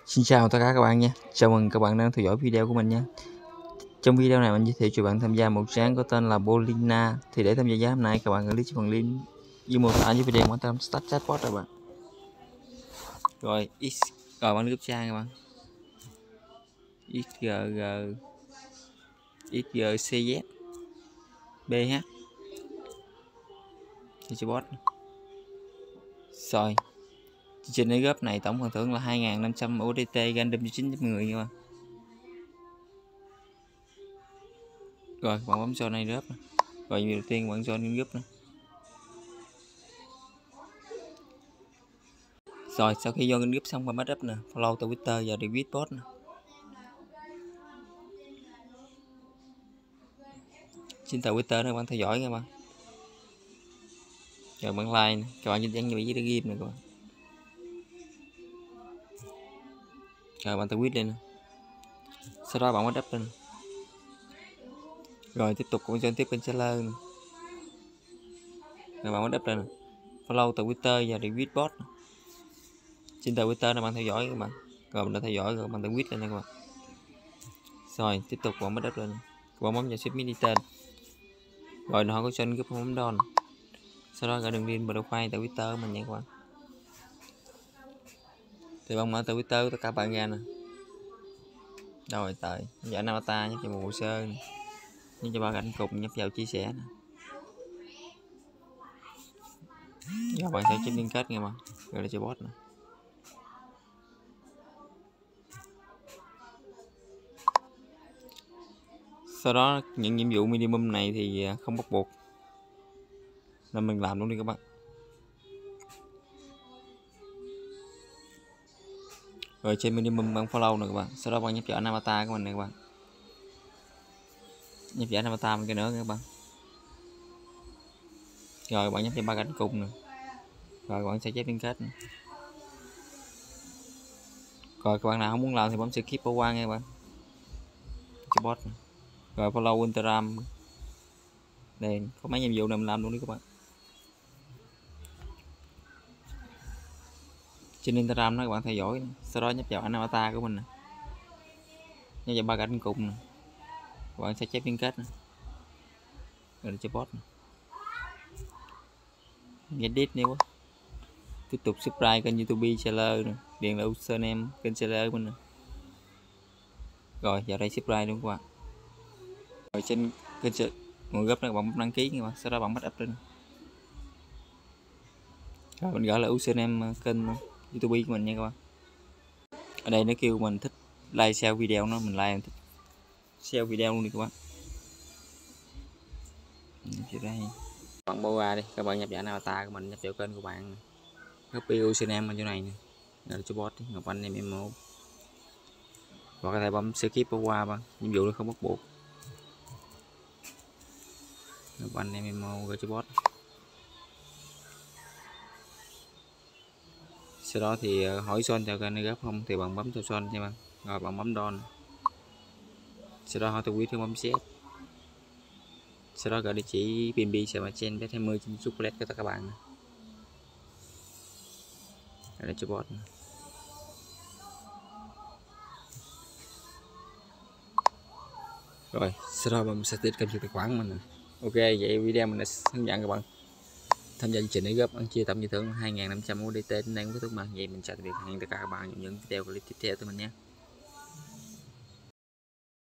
Xin chào tất cả các bạn nha. Chào mừng các bạn đang theo dõi video của mình nha. Trong video này mình giới thiệu cho bạn tham gia một dự án có tên là Bolina. Thì để tham gia hôm nay các bạn click vào phần link dưới mô tả dưới video quan tâm start chatbot rồi bạn. Rồi rồi bạn group trang các bạn. XGCZ BH chatbot. Rồi chương trình góp này tổng phần thưởng là 2.500 USDT random cho 9 người các bạn. Rồi bạn bấm cho này group. Rồi video đầu tiên bạn join group nữa. Rồi sau khi join group xong bạn bắt up nè, follow Twitter và retweet post nè. Trên Twitter các bạn theo dõi các bạn. Rồi bạn like nè, các bạn nhìn dán như dưới game này các bạn. Rồi bạn tweet lên nè. Sau đó bạn bắt up lên. Rồi tiếp tục cũng join tiếp kênh seller nè. Rồi bạn bắt up lên nè. Follow Twitter và retweet post. Trên Twitter bạn theo dõi các bạn. Rồi mình đã theo dõi rồi bạn tweet lên nè các bạn. Rồi tiếp tục bạn bắt up lên. Các bạn bấm vào submit đi tên. Rồi nó có join group bấm down. Sau đó gửi đường link profile Twitter của mình nha các bạn. Thì bạn mở Twitter tất cả bạn ra nè. Rồi tới giải avatar nhấp vào một hồ sơ này. Nhấp cho ba ảnh cùng nhấp vào chia sẻ nè. Rồi bạn sẽ chép liên kết nghe bạn. Rồi là cho bot nè. Sau đó những nhiệm vụ minimum này thì không bắt buộc nên mình làm luôn đi các bạn. Rồi trên minimum bạn follow nè các bạn. Sau đó bạn nhấp vào ảnh avatar của mình nè các bạn. Nhấp vào ảnh avatar một cái nữa các bạn. Rồi bạn nhấp vào ba cánh cùng nè. Rồi bạn sẽ chép liên kết nè. Rồi các bạn nào không muốn làm thì bấm skip bỏ qua nha các bạn. Cho bot nè. Rồi follow Instagram. Đây có mấy nhiệm vụ này mình làm luôn đi các bạn. Trên Instagram đó các bạn theo dõi nè. Sau đó nhấp vào ảnh avatar của mình nè. Nhấp vào ba cánh cùng nè. Các bạn sẽ chép liên kết nè. Rồi cho bot nè. Edit nữa quá. Tiếp tục subscribe kênh YouTube seller nè, điền là username kênh seller của mình nè. Rồi vào đây subscribe luôn các bạn. Rồi trên kênh nguồn gốc này bạn bấm đăng ký các bạn, sau đó bạn bắt up lên. Rồi mình gọi là username kênh YouTube của mình nha các bạn. Ở đây nó kêu mình thích like share video nó, mình like, mình thích share video luôn đi các bạn. Đây. Bạn bỏ qua đi, các bạn nhập vào avatar của mình, nhập vào kênh của bạn. Copy username ở chỗ này nè. Rồi cho bot đi, Ngọc Anh MMO. Và có thể bấm skip bỏ qua bạn, nhiệm vụ nó không bắt buộc. Ngọc Anh MMO rồi cho bot. Sau đó thì hỏi son cho kênh này gấp không thì bạn bấm cho son nha bạn. Rồi bạn bấm down. Sau đó hỏi tôi quý thì bấm set. Sau đó gọi địa chỉ BNB sẽ mà trên bet 20 trên chocolate cho tất cả các bạn. Đây cho bot. Rồi sau đó mình sẽ tiết kênh cho tài khoản mình. Ok vậy video mình đã hướng dẫn các bạn tham gia chương trình để góp ăn chia tổng giải thưởng 2.500 USDT đến đây cũng kết thúc mà. Vậy mình chào tạm biệt, hẹn tất cả các bạn trong những video clip tiếp theo của mình nhé.